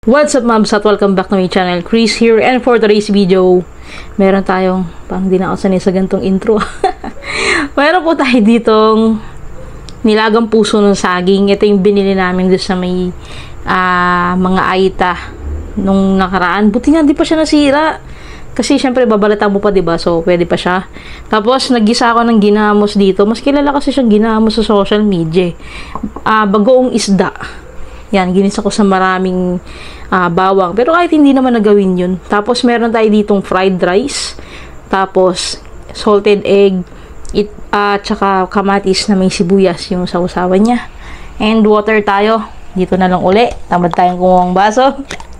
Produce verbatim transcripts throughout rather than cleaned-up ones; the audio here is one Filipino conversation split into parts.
What's up, ma'ams, at welcome back to my channel. Chris here, and for today's video, meron tayong, parang di na ako sanay sa gantong intro. Meron po tayo ditong nilagang puso ng saging. Ito yung binili namin doon sa may uh, mga aita nung nakaraan. Buti nga, di pa siya nasira. Kasi syempre, babalatan mo pa, diba? So, pwede pa siya. Tapos, naggisa ako ng ginamos dito. Mas kilala kasi siyang ginamos sa social media. Uh, bagoong isda. Yan, ginisa ko sa maraming uh, bawang. Pero kahit hindi naman nagawin yun. Tapos, meron tayo ditong fried rice. Tapos, salted egg. It, uh, tsaka kamatis na may sibuyas yung sausawan niya. And water tayo. Dito na lang uli. Tamad tayong kumuha ng baso.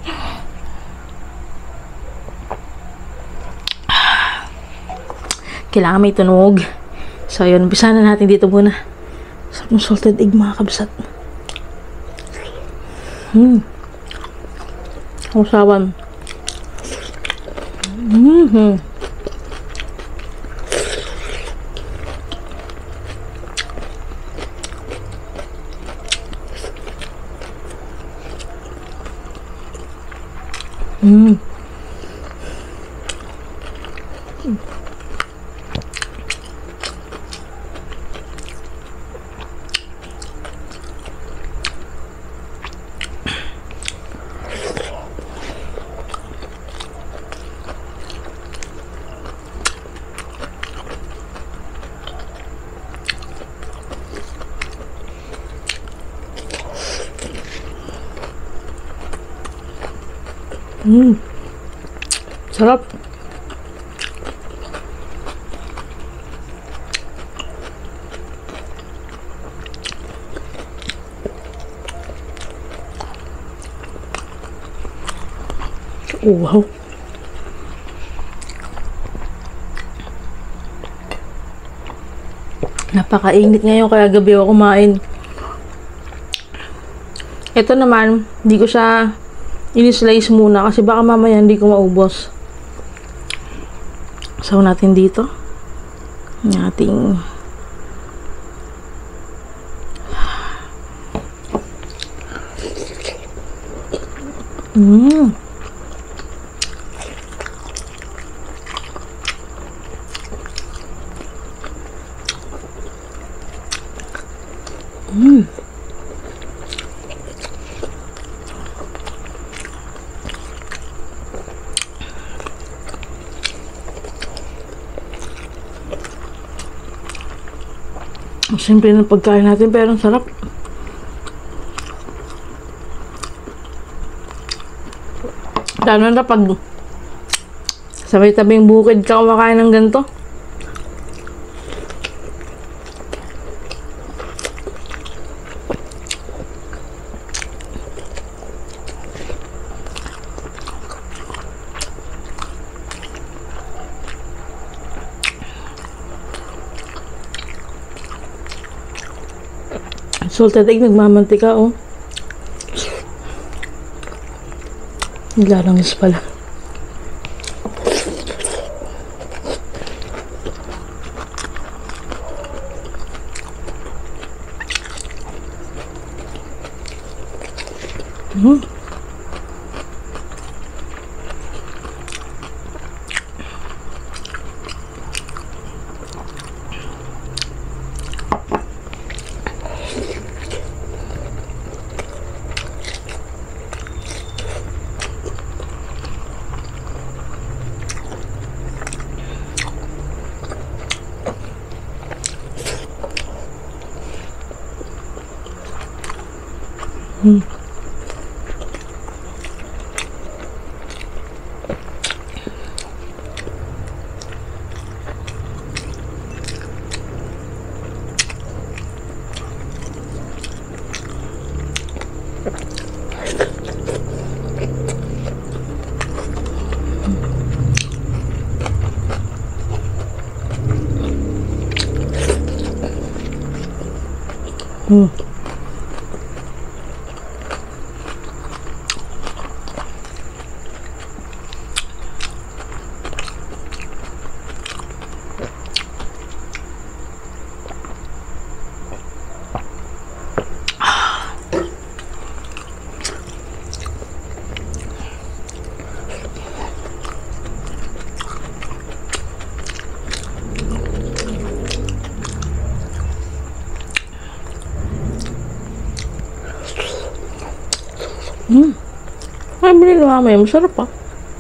Kailangan may tunog. So, yun. Umpisa na natin dito muna. Sarap ng salted egg, mga kabsat. Hmm. Sausawan. Mm-hmm. Mm. Mm. Sarap. Oh, wow. Napakainit ngayon kaya gabi ako kumain. Ito naman, hindi ko siya ini-slice muna kasi baka mamaya hindi ko maubos. Saw natin dito yung ating mm. Mm. Simple na pagkain natin pero ang sarap. Lalo na pag sabay tabing bukid ka kumakain ng ganito. Salted egg, nagmamantika, oh. Nilalangis pala. Hmm. Hmm. Hmm. Ay, bilhin na mamaya. Masarap pa.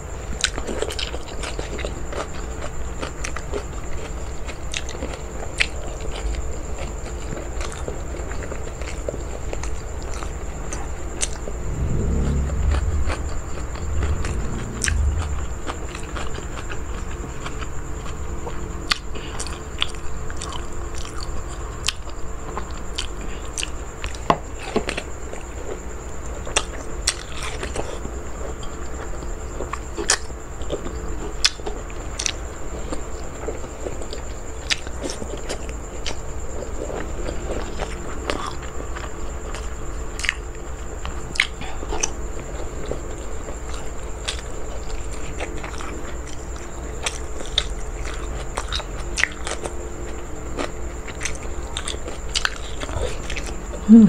Hmm.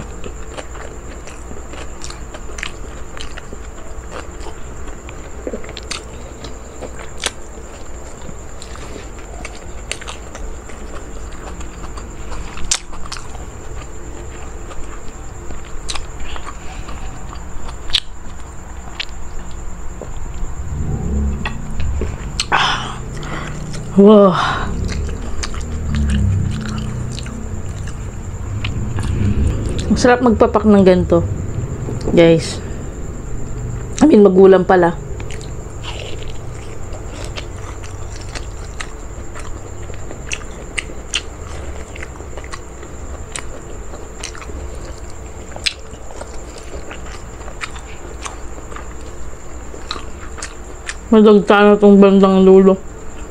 Wow. Masarap magpapak ng ganito, guys. I mean, magulang pala. Madagta na itong bandang lulo.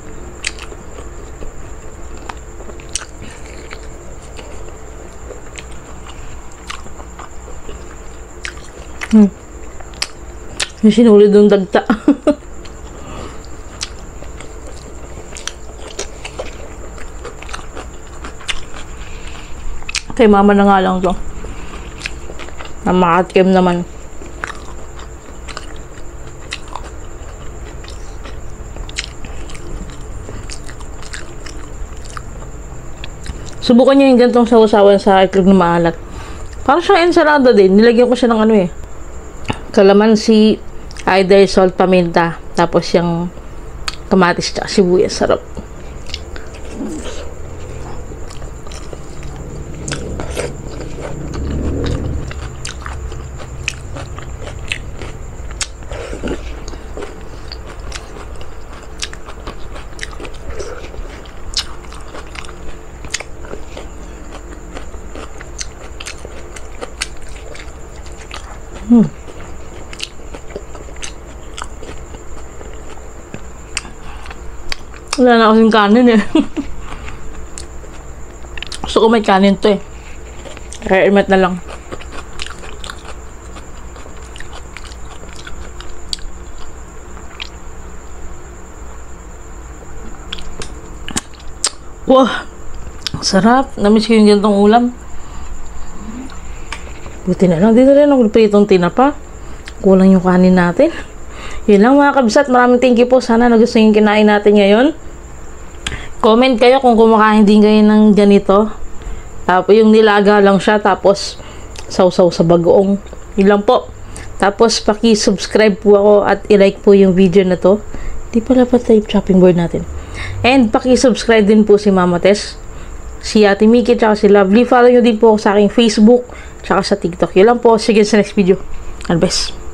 Hmm. May sinulid yung dagta. Kay mama na nga lang to. Namakatkim naman. Subukan nyo yung gantong sausawan sa itlog na maalat. Parang siyang ensalada din. Nilagyan ko siya ng ano eh. Kalamansi, either salt, paminta, tapos yung kamatis at sibuyas. Sarap. Hmm. Wala na kasing kanin eh. Gusto ko may kanin to eh. Kaya imat na lang. Wow! Sarap. Namiss ko yung gantong ulam. Buti na lang. Dito rin ako pritong tinapa. Kulang yung kanin natin. Yun lang mga kabsat. Maraming thank you po. Sana nagustuhan yung kinain natin ngayon. Comment kayo kung kumakain din kayo ng ganito. Tapos yung nilaga lang siya. Tapos sausaw sa bagoong. Yun lang po. Tapos paki-subscribe po ako at i-like po yung video na to. Di pala pa tayo chopping board natin. And paki-subscribe din po si Mama Tess, si Ate Mickey, tsaka si Lovely. Follow nyo din po ako sa aking Facebook tsaka sa TikTok. Yun lang po. Sige sa next video. God bless.